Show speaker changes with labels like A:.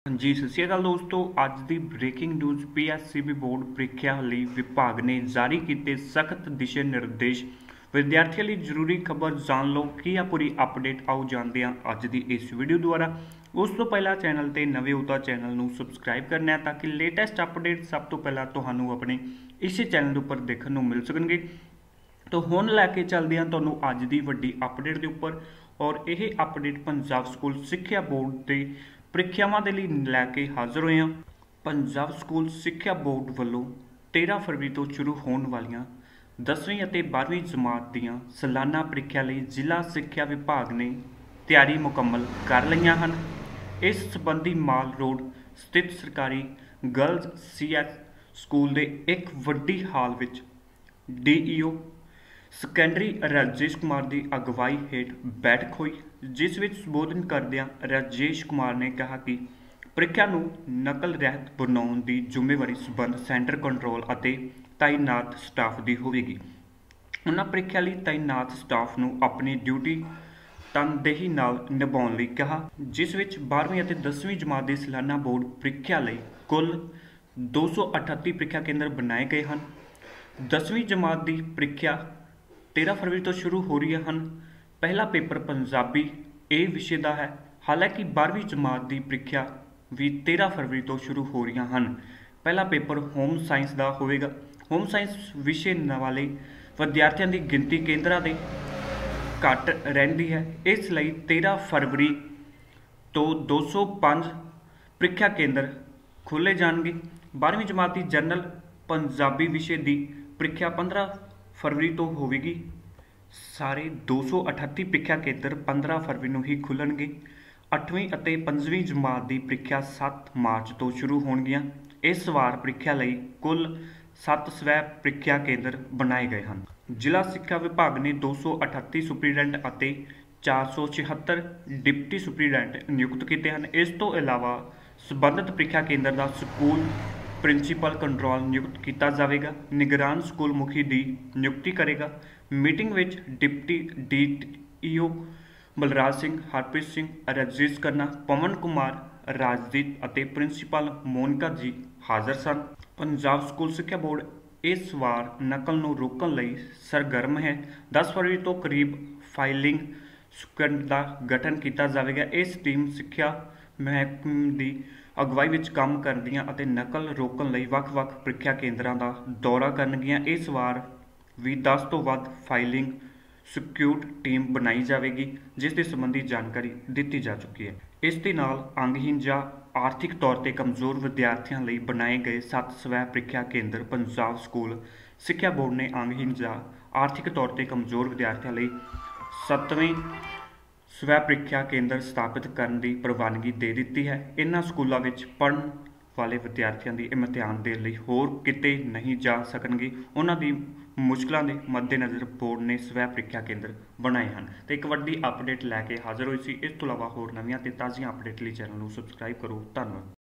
A: ਜੀ ਸਤਿ ਸ਼੍ਰੀ ਅਕਾਲ ਦੋਸਤੋ, ਅੱਜ ਦੀ ਬ੍ਰੇਕਿੰਗ ਨਿਊਜ਼ ਪੀਐਸਸੀਬੀ ਬੋਰਡ ਪ੍ਰੀਖਿਆ ਲਈ ਵਿਭਾਗ ਨੇ ਜਾਰੀ ਕੀਤੇ ਸਖਤ ਦਿਸ਼ਾ ਨਿਰਦੇਸ਼। ਵਿਦਿਆਰਥੀਆਂ ਲਈ ਜ਼ਰੂਰੀ ਖਬਰ ਜਾਣ ਲਓ ਕੀ ਆ ਪੂਰੀ ਅਪਡੇਟ। ਆਓ ਜਾਣਦੇ ਹਾਂ ਅੱਜ ਦੀ ਇਸ ਵੀਡੀਓ ਦੁਆਰਾ। ਉਸ ਤੋਂ ਪਹਿਲਾਂ ਚੈਨਲ ਤੇ ਨਵੇਂ ਹੋ ਤਾਂ ਚੈਨਲ ਨੂੰ ਸਬਸਕ੍ਰਾਈਬ ਕਰਨਾ ਹੈ ਤਾਂ ਕਿ ਲੇਟੈਸਟ ਅਪਡੇਟ ਸਭ ਤੋਂ ਪਹਿਲਾਂ ਤੁਹਾਨੂੰ ਆਪਣੇ ਇਸੇ ਚੈਨਲ ਦੇ ਉੱਪਰ ਦੇਖਣ ਨੂੰ ਮਿਲ ਸਕਣਗੇ। तो हुण लैके चलते हैं तुहानूं अज दी वड्डी अपडेट के उपर, और यह update Punjab school Sikhya board के ਪ੍ਰੀਖਿਆਵਾਂ ਦੇ ਲਈ ਲੈ ਕੇ ਹਾਜ਼ਰ ਹੋਏ ਹਾਂ। पंजाब स्कूल सिक्ख्या बोर्ड ਵੱਲੋਂ 13 फरवरी तो शुरू होने वालियां 10वीं ਅਤੇ 12ਵੀਂ जमात ਦੀਆਂ सालाना ਪ੍ਰੀਖਿਆ ਲਈ ਜ਼ਿਲ੍ਹਾ ਸਿੱਖਿਆ ਵਿਭਾਗ ਨੇ ਤਿਆਰੀ ਮੁਕੰਮਲ ਕਰ ਲਈਆਂ ਹਨ। ਇਸ ਸੰਬੰਧੀ ਮਾਲ ਰੋਡ ਸਥਿਤ ਸਰਕਾਰੀ ਗਰਲਜ਼ ਸੀਐਸ ਸਕੂਲ ਦੇ ਇੱਕ ਵੱਡੀ ਹਾਲ ਵਿੱਚ ਡੀਈਓ ਸੈਕੰਡਰੀ राजेश कुमार की अगवाई हेठ बैठक हुई, जिस विच संबोधन करदियां राजेश कुमार ने कहा कि ਪ੍ਰੀਖਿਆ ਨੂੰ ਨਕਲ ਰਹਿਤ ਬਣਾਉਣ ਦੀ ਜ਼ਿੰਮੇਵਾਰੀ ਸੰਬੰਧ ਸੈਂਟਰ ਕੰਟਰੋਲ ਅਤੇ ਤਾਇਨਾਤ ਸਟਾਫ ਦੀ ਹੋਵੇਗੀ। ਉਹਨਾਂ ਪ੍ਰੀਖਿਆ ਲਈ ਤਾਇਨਾਤ ਸਟਾਫ ਨੂੰ ਆਪਣੀ ਡਿਊਟੀ ਤਨਦੇਹੀ ਨਾਲ ਨਿਭਾਉਣ ਲਈ ਕਿਹਾ, ਜਿਸ ਵਿੱਚ 12ਵੀਂ ਅਤੇ 10ਵੀਂ ਜਮਾਤ ਦੀ ਸਾਲਾਨਾ ਬੋਰਡ ਪ੍ਰੀਖਿਆ ਲਈ ਕੁੱਲ 238 ਪ੍ਰੀਖਿਆ ਕੇਂਦਰ ਬਣਾਏ ਗਏ ਹਨ। 10ਵੀਂ ਜਮਾਤ ਦੀ ਪ੍ਰੀਖਿਆ 13 फरवरी तो शुरू हो रही हैं। पहला पेपर पंजाबी ए विषय का है, हालांकि 12वीं जमात की प्रीख्या भी 13 फरवरी तो शुरू हो रही हैं। पहला पेपर होम साइंस का होगा। होम साइंस विषय वाले विद्यार्थियों की गिनती केंद्रों के घट रही है, इसलिए 13 फरवरी तो 205 प्रीख्या केंद्र खोले जाएंगे। 12वीं जमात की जनरल पंजाबी विषय की प्रीख्या 15 फरवरी तो होगी। सारे 238 प्रीख्या केंद्र 15 फरवरी को ही खुलणगे। 8वीं और 5वीं जमात की प्रीख्या 7 मार्च तो शुरू होणगियां। इस वार प्रीख्या लई कुल 7 स्वै प्रीख्या केंद्र बनाए गए हैं। जिला सिक्ख्या विभाग ने 238 सुपरीडेंट और 476 डिप्टी सुपरीडेंट नियुक्त किए हैं। इस तो इलावा संबंधित प्रीख्या केंद्र का स्कूल प्रिंसीपल कंट्रोल नियुक्त किया जाएगा। निगरान स्कूल मुखी की नियुक्ति करेगा। मीटिंग में डिप्टी डीईओ बलराज सिंह, हरप्रीत सिंह, राजेश खन्ना, पवन कुमार, राजदीप और प्रिंसीपल मोनिका जी हाजिर सन। पंजाब स्कूल सिक्ख्या बोर्ड इस वार नकल ਨੂੰ रोकने ਲਈ सरगर्म है। 10 फरवरी तो करीब फाइलिंग स्क्वाड का गठन किया जाएगा। इस टीम सिक्ख्या महकमे की अगवाई विच काम करदियां ਅਤੇ नकल रोकਣ ਲਈ ਵੱਖ-ਵੱਖ ਪ੍ਰੀਖਿਆ ਕੇਂਦਰਾਂ ਦਾ ਦੌਰਾ ਕਰਨਗੀਆਂ। ਇਸ ਵਾਰ ਵੀ 10 ਤੋਂ ਵੱਧ ਫਾਈਲਿੰਗ ਸਕਿਊਟ ਟੀਮ ਬਣਾਈ ਜਾਵੇਗੀ, ਜਿਸ ਦੇ ਸੰਬੰਧੀ ਜਾਣਕਾਰੀ ਦਿੱਤੀ ਜਾ ਚੁੱਕੀ ਹੈ। ਇਸ ਦੇ ਨਾਲ ਅੰਗਹੀਨ ਜਾਂ ਆਰਥਿਕ ਤੌਰ ਤੇ ਕਮਜ਼ੋਰ ਵਿਦਿਆਰਥੀਆਂ ਲਈ ਬਣਾਏ ਗਏ 7 ਸਵੈ ਪ੍ਰੀਖਿਆ ਕੇਂਦਰ ਪੰਜਾਬ ਸਕੂਲ ਸਿੱਖਿਆ ਬੋਰਡ ਨੇ ਅੰਗਹੀਨ ਜਾਂ ਆਰਥਿਕ ਤੌਰ ਤੇ ਕਮਜ਼ੋਰ ਵਿਦਿਆਰਥੀਆਂ ਲਈ 7ਵੇਂ ਸਵੈ ਪ੍ਰੀਖਿਆ ਕੇਂਦਰ ਸਥਾਪਿਤ ਕਰਨ ਦੀ ਪ੍ਰਵਾਨਗੀ ਦੇ ਦਿੱਤੀ ਹੈ। ਇਹਨਾਂ ਸਕੂਲਾਂ ਵਿੱਚ ਪੜ੍ਹਨ ਵਾਲੇ ਵਿਦਿਆਰਥੀਆਂ ਦੀ ਇਮਤਿਹਾਨ ਦੇਣ ਲਈ ਹੋਰ ਕਿਤੇ ਨਹੀਂ ਜਾ ਸਕਣਗੇ। ਉਹਨਾਂ ਦੀ ਮੁਸ਼ਕਲਾਂ ਦੇ ਮੱਦੇਨਜ਼ਰ ਬੋਰਡ ਨੇ ਸਵੈ ਪ੍ਰੀਖਿਆ ਕੇਂਦਰ ਬਣਾਏ ਹਨ। ਤੇ ਇੱਕ ਵੱਡੀ ਅਪਡੇਟ ਲੈ ਕੇ ਹਾਜ਼ਰ ਹੋਈ ਸੀ। ਇਸ ਤੋਂ ਇਲਾਵਾ ਹੋਰ ਨਵੀਆਂ ਤੇ ਤਾਜ਼ੀਆਂ ਅਪਡੇਟ ਲਈ ਚੈਨਲ ਨੂੰ ਸਬਸਕ੍ਰਾਈਬ ਕਰੋ। ਧੰਨਵਾਦ।